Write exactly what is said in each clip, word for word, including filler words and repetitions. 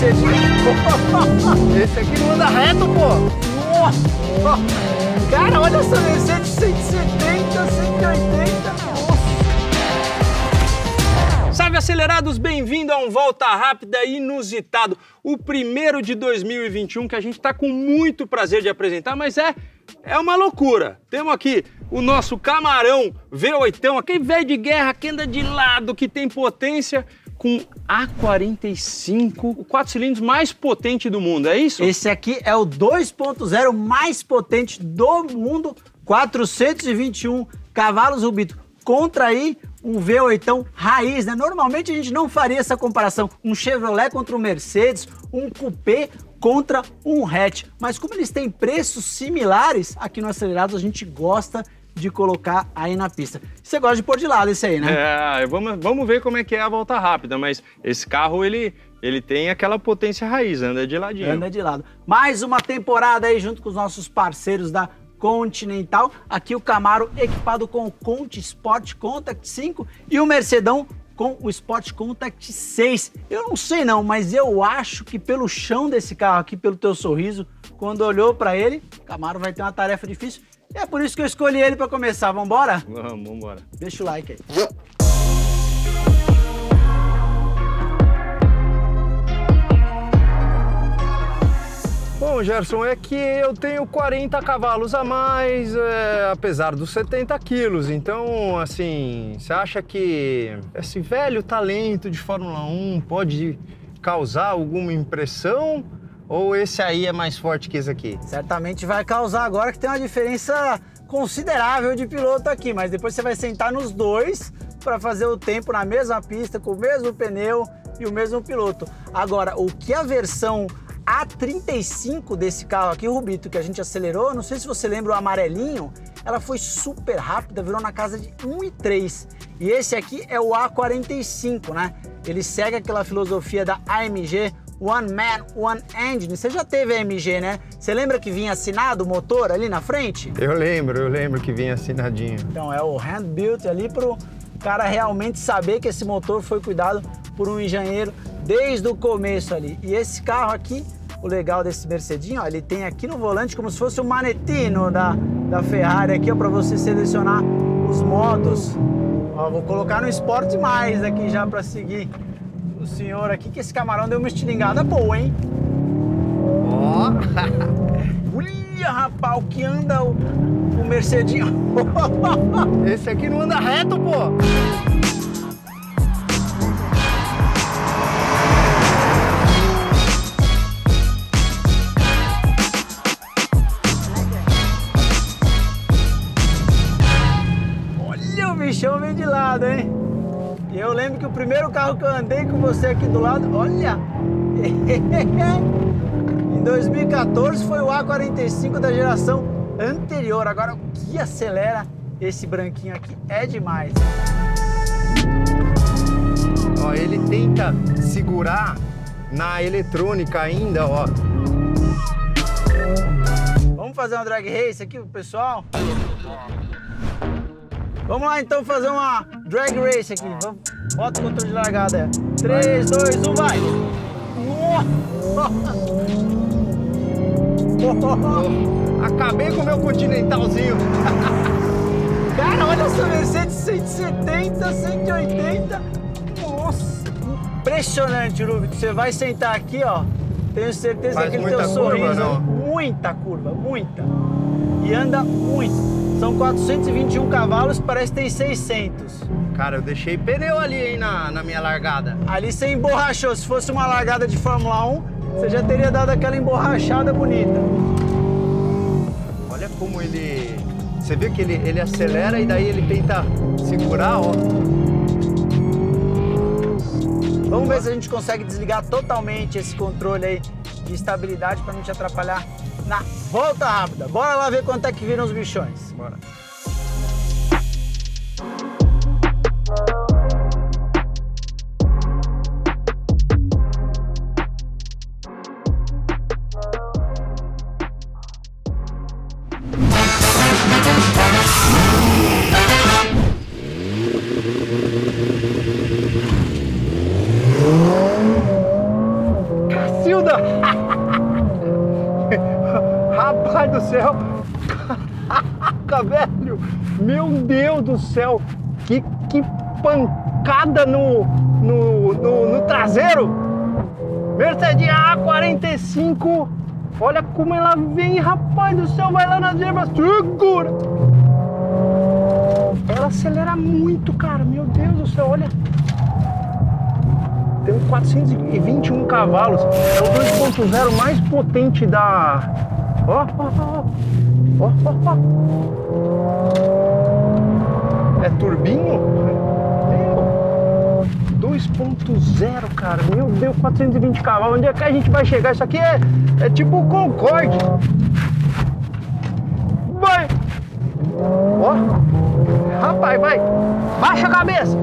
Mercedinho. Esse aqui não anda reto, pô. Nossa. Cara, olha essa Mercedes cento e setenta, cento e oitenta. Nossa. Salve, acelerados! Bem-vindo a um Volta Rápida inusitado. O primeiro de dois mil e vinte e um que a gente está com muito prazer de apresentar, mas é, é uma loucura. Temos aqui o nosso camarão V oito, aquele velho de guerra que anda de lado, que tem potência, com A quarenta e cinco, o quatro cilindros mais potente do mundo, é isso? Esse aqui é o dois ponto zero mais potente do mundo, quatrocentos e vinte e um cavalos, Rubito, contra aí um V oito raiz, né? Normalmente a gente não faria essa comparação, um Chevrolet contra um Mercedes, um Coupé contra um hatch, mas como eles têm preços similares, aqui no Acelerados a gente gosta de colocar aí na pista. Você gosta de pôr de lado esse aí, né? É, vamos, vamos ver como é que é a volta rápida, mas esse carro, ele, ele tem aquela potência raiz, anda de ladinho. Anda de lado. Mais uma temporada aí junto com os nossos parceiros da Continental. Aqui o Camaro equipado com o Conti Sport Contact cinco e o Mercedão com o Sport Contact seis. Eu não sei não, mas eu acho que pelo chão desse carro aqui, pelo teu sorriso, quando olhou para ele, o Camaro vai ter uma tarefa difícil. E é por isso que eu escolhi ele para começar. Vambora? Vamos, vambora. Deixa o like aí. Bom, Gerson, é que eu tenho quarenta cavalos a mais, é, apesar dos setenta quilos. Então, assim, você acha que esse velho talento de Fórmula um pode causar alguma impressão? Ou esse aí é mais forte que esse aqui? Certamente vai causar agora que tem uma diferença considerável de piloto aqui, mas depois você vai sentar nos dois para fazer o tempo na mesma pista, com o mesmo pneu e o mesmo piloto. Agora, o que a versão A trinta e cinco desse carro aqui, Rubito, que a gente acelerou, não sei se você lembra o amarelinho, ela foi super rápida, virou na casa de um e três. E esse aqui é o A quarenta e cinco, né? Ele segue aquela filosofia da A M G, One Man, One Engine. Você já teve a M G, né? Você lembra que vinha assinado o motor ali na frente? Eu lembro, eu lembro que vinha assinadinho. Então é o hand-built ali pro cara realmente saber que esse motor foi cuidado por um engenheiro desde o começo ali. E esse carro aqui, o legal desse Mercedinho, ó, ele tem aqui no volante como se fosse um manetino da, da Ferrari aqui, ó, para você selecionar os modos. Ó, vou colocar no Sport Mais aqui já para seguir o senhor aqui, que esse camarão deu uma estilingada boa, hein? Ó! Olha, rapaz, o que anda o, o Mercedinho. Esse aqui não anda reto, pô! Olha, o bichão vem de lado, hein? E eu lembro que o primeiro carro que eu andei com você aqui do lado, olha! Em dois mil e quatorze foi o A quarenta e cinco da geração anterior. Agora, o que acelera esse branquinho aqui é demais. Ó, ele tenta segurar na eletrônica ainda, ó. Vamos fazer uma drag race aqui pro pessoal? Vamos lá então fazer uma drag race aqui. Vamos. Bota o controle de largada. três, dois, um, vai! Acabei com o meu Continentalzinho. Cara, olha essa Mercedes cento e setenta, cento e oitenta. Nossa, impressionante, Rubito. Você vai sentar aqui, ó. Tenho certeza Faz que aquele teu muita sorriso, curva, não? muita curva, muita. E anda muito. São quatrocentos e vinte e um cavalos, parece que tem seiscentos. Cara, eu deixei pneu ali, hein, na, na minha largada. Ali você emborrachou. Se fosse uma largada de Fórmula um, você já teria dado aquela emborrachada bonita. Olha como ele... Você viu que ele, ele acelera e daí ele tenta segurar, ó. Vamos ver se a gente consegue desligar totalmente esse controle aí de estabilidade para não te atrapalhar na volta rápida. Bora lá ver quanto é que viram os bichões. Bora. Deus do céu! Que, que pancada no, no, no, no traseiro! Mercedes A quarenta e cinco. Olha como ela vem, rapaz do céu. Vai lá nas ervas, segura! Ela acelera muito, cara. Meu Deus do céu, olha. Tem quatrocentos e vinte e um cavalos. É o dois ponto zero mais potente da... Ó, ó, ó. Ó, ó, ó. É turbinho? Meu. dois ponto zero, cara. Meu Deus, quatrocentos e vinte cavalos. Onde é que a gente vai chegar? Isso aqui é, é tipo o Concorde. Vai. Ó. Rapaz, vai. Baixa a cabeça.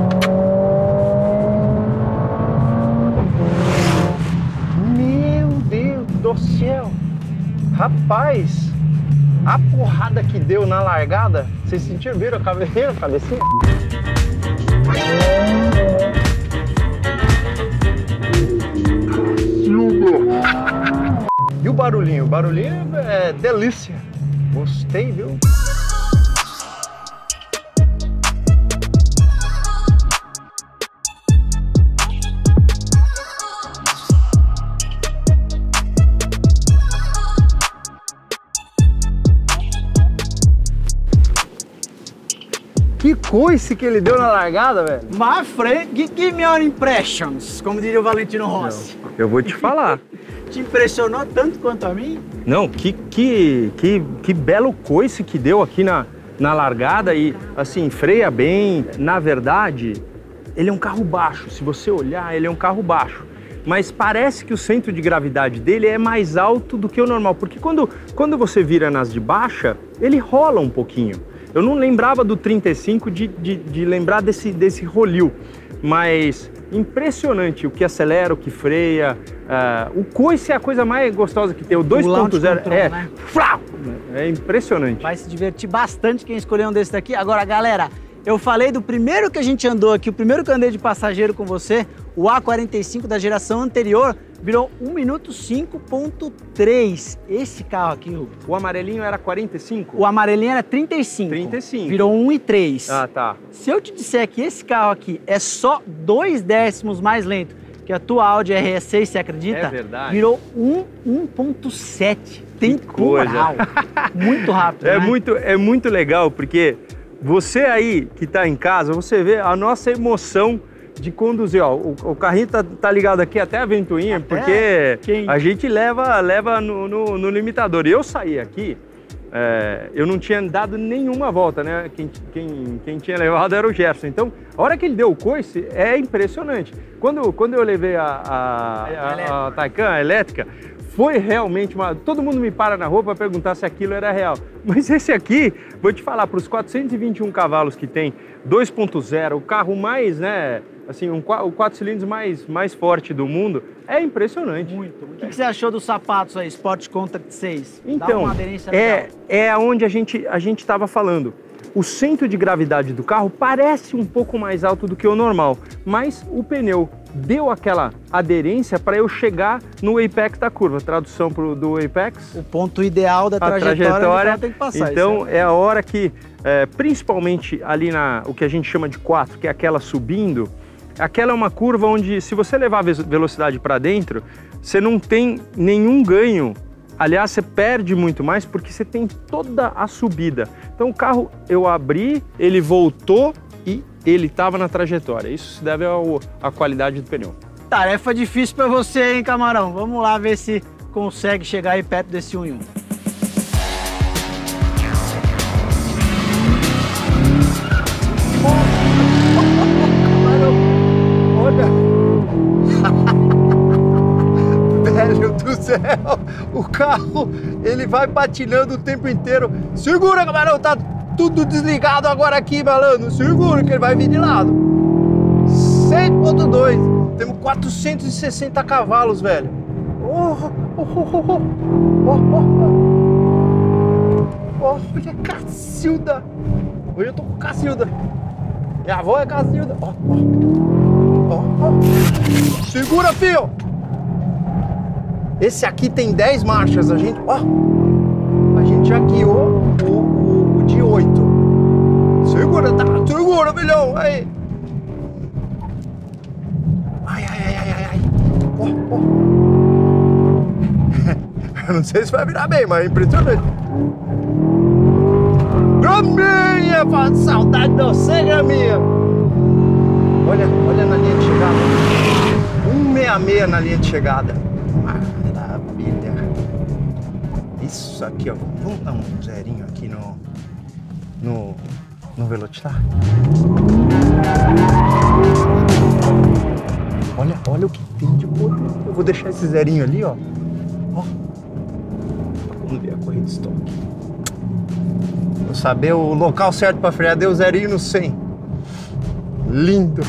Do céu, rapaz, a porrada que deu na largada, vocês sentiram, viram a cabecinha? cabecinha? E o barulhinho? O barulhinho é delícia. Gostei, viu? Que coice que ele deu na largada, velho. My friend, give me your impressions, como diria o Valentino Rossi. Não, eu vou te falar. Te impressionou tanto quanto a mim? Não, que, que, que, que belo coice que deu aqui na, na largada e, assim, freia bem. Na verdade, ele é um carro baixo. Se você olhar, ele é um carro baixo. Mas parece que o centro de gravidade dele é mais alto do que o normal. Porque quando, quando você vira nas de baixa, ele rola um pouquinho. Eu não lembrava do trinta e cinco de, de, de lembrar desse, desse rolil, mas impressionante o que acelera, o que freia. Uh, o coice é a coisa mais gostosa que tem. O dois ponto zero é, né? É impressionante. Vai se divertir bastante quem escolher um desse daqui. Agora, galera, eu falei do primeiro que a gente andou aqui, o primeiro que eu andei de passageiro com você, o A quarenta e cinco da geração anterior, virou um minuto cinco ponto três. Esse carro aqui, Rubens. O amarelinho era quarenta e cinco? O amarelinho era trinta e cinco. trinta e cinco. Virou um e três. Ah, tá. Se eu te disser que esse carro aqui é só dois décimos mais lento que a tua Audi R S seis, você acredita? É verdade. Virou um ponto sete. Temporal. Muito rápido, é né? Muito, é muito legal, porque você aí que está em casa, você vê a nossa emoção de conduzir, ó, o, o carrinho tá, tá ligado aqui até a ventoinha, até porque quem? a gente leva, leva no, no, no limitador. E eu saí aqui, é, eu não tinha dado nenhuma volta, né? Quem, quem, quem tinha levado era o Gerson. Então, a hora que ele deu o coice, é impressionante. Quando, quando eu levei a, a, a, a Taycan, a elétrica, foi realmente uma... Todo mundo me para na rua para perguntar se aquilo era real. Mas esse aqui, vou te falar, para os quatrocentos e vinte e um cavalos que tem, dois ponto zero, o carro mais, né... Assim, um, o quatro cilindros mais, mais forte do mundo, é impressionante. Muito. O que, que você achou dos sapatos aí, Sport Contact seis? Então, Dá uma aderência é, legal. é onde a gente a gente estava falando. O centro de gravidade do carro parece um pouco mais alto do que o normal, mas o pneu deu aquela aderência para eu chegar no apex da curva. Tradução pro, do apex. O ponto ideal da trajetória, trajetória tem que passar. Então, é a hora que, é, principalmente ali na o que a gente chama de quatro, que é aquela subindo, aquela é uma curva onde, se você levar a velocidade para dentro, você não tem nenhum ganho. Aliás, você perde muito mais porque você tem toda a subida. Então o carro, eu abri, ele voltou e ele estava na trajetória. Isso se deve ao, à qualidade do pneu. Tarefa difícil para você, hein, Camarão? Vamos lá ver se consegue chegar aí perto desse um em um. Velho do céu, o carro, ele vai patinando o tempo inteiro. Segura, camarão, tá tudo desligado agora aqui, malandro. Segura que ele vai vir de lado. seis ponto dois, temos quatrocentos e sessenta cavalos, velho. Oh, oh, oh, oh, oh, oh, oh. Olha, Cacilda. Hoje eu tô com Cacilda. Minha avó é Cacilda. Oh, oh. Oh, oh. Segura, filho. Esse aqui tem dez marchas, a gente, ó, a gente já guiou o, o, o de oito. milhão, aí. Ai, ai, ai, ai, ai. Oh, oh. Eu não sei se vai virar bem, mas é impressionante. Graminha, faz saudade de você, Graminha. Olha, olha na linha de chegada. um sessenta e seis na linha de chegada. Maravilha. Isso aqui, ó. Vamos dar um zerinho aqui no... No... No Velocitar. Olha, olha o que tem de poder. Eu vou deixar esse zerinho ali, ó. Ó. Vamos ver a corrida de estoque. Vou saber o local certo para frear. Deu zerinho no cem. Lindo.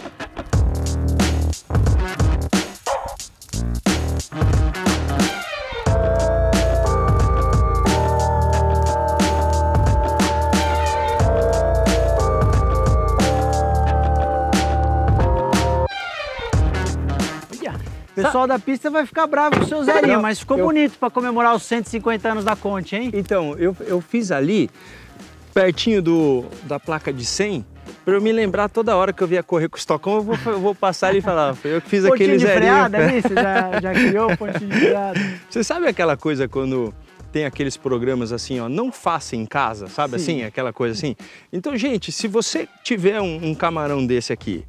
O pessoal da pista vai ficar bravo com o seu zerinho, mas ficou eu... bonito para comemorar os cento e cinquenta anos da Conti, hein? Então, eu, eu fiz ali, pertinho do, da placa de cem, para eu me lembrar toda hora que eu via correr com o Stockão, eu vou, eu vou passar ali e falar, foi eu que fiz aquele zerinho. Pontinho de freada ali? Você já, já criou o pontinho de freada? Você sabe aquela coisa quando tem aqueles programas assim, ó, não faça em casa, sabe? Sim. Assim, aquela coisa assim. Então, gente, se você tiver um, um camarão desse aqui,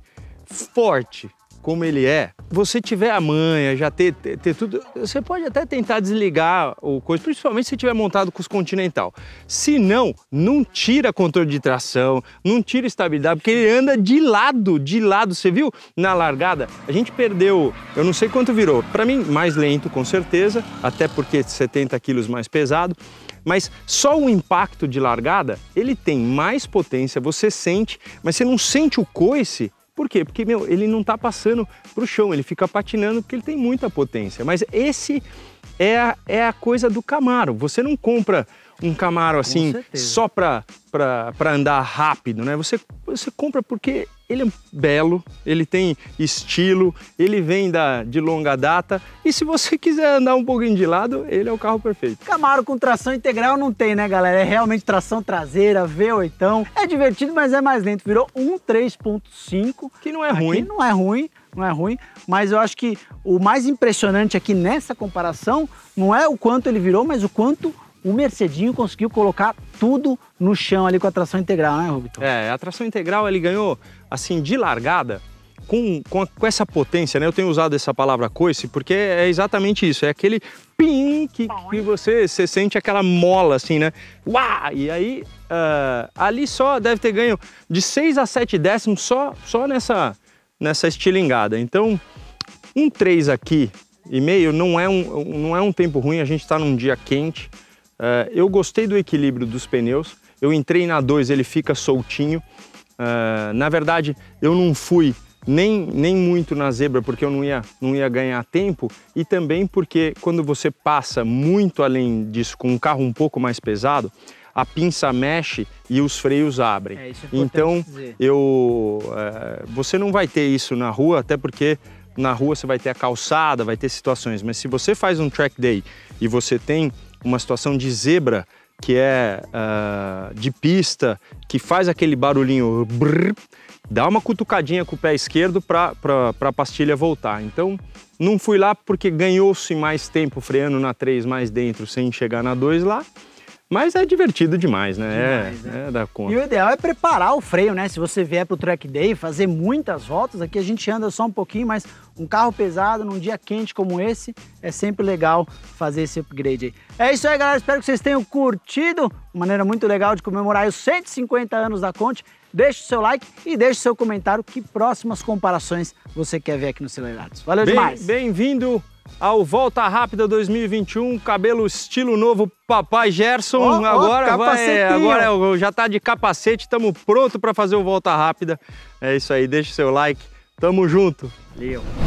forte, como ele é, você tiver a manha, já ter, ter, ter tudo, você pode até tentar desligar o coisa, principalmente se tiver montado com os Continental. Se não, não tira controle de tração, não tira estabilidade, porque ele anda de lado, de lado. Você viu na largada? A gente perdeu, eu não sei quanto virou, para mim mais lento com certeza, até porque setenta quilos mais pesado. Mas só o impacto de largada, ele tem mais potência, você sente, mas você não sente o coice. Por quê? Porque, meu, ele não tá passando pro chão, ele fica patinando porque ele tem muita potência. Mas esse é a, é a coisa do Camaro. Você não compra um Camaro assim só para para andar rápido, né? Você, você compra porque ele é belo, ele tem estilo, ele vem da, de longa data e se você quiser andar um pouquinho de lado, ele é o carro perfeito. Camaro com tração integral não tem, né, galera? É realmente tração traseira, V oito. É divertido, mas é mais lento. Virou um três ponto cinco. Que não é ruim. Aqui não é ruim, não é ruim, mas eu acho que o mais impressionante aqui nessa comparação não é o quanto ele virou, mas o quanto o Mercedinho conseguiu colocar tudo no chão ali com a tração integral, né, Rubito? É, a tração integral ele ganhou, assim, de largada, com, com, a, com essa potência, né? Eu tenho usado essa palavra coice porque é exatamente isso, é aquele pim que, que você, você sente aquela mola, assim, né? Uá! E aí, uh, ali só deve ter ganho de seis a sete décimos só, só nessa, nessa estilingada. Então, um três aqui e meio não é um, não é um tempo ruim, a gente está num dia quente. Uh, eu gostei do equilíbrio dos pneus, eu entrei na dois, ele fica soltinho. Uh, na verdade, eu não fui nem, nem muito na zebra porque eu não ia, não ia ganhar tempo e também porque quando você passa muito além disso com um carro um pouco mais pesado, a pinça mexe e os freios abrem. É, isso é então, dizer. eu, uh, você não vai ter isso na rua, até porque na rua você vai ter a calçada, vai ter situações, mas se você faz um track day e você tem uma situação de zebra, que é uh, de pista, que faz aquele barulhinho, brrr, dá uma cutucadinha com o pé esquerdo para a pastilha voltar. Então, não fui lá porque ganhou-se mais tempo freando na três mais dentro, sem chegar na dois lá. Mas é divertido demais, né? Demais, é, né? É da conta. E o ideal é preparar o freio, né? Se você vier pro track day, fazer muitas voltas, aqui a gente anda só um pouquinho, mas um carro pesado, num dia quente como esse, é sempre legal fazer esse upgrade aí. É isso aí, galera. Espero que vocês tenham curtido. Uma maneira muito legal de comemorar os cento e cinquenta anos da Conti. Deixe o seu like e deixe o seu comentário que próximas comparações você quer ver aqui no Acelerados. Valeu Bem, demais! Bem-vindo ao Volta Rápida dois mil e vinte e um, cabelo estilo novo Papai Gerson. Oh, agora, oh, vai, agora já tá de capacete, estamos pronto para fazer o Volta Rápida. É isso aí, deixa o seu like, tamo junto. Valeu!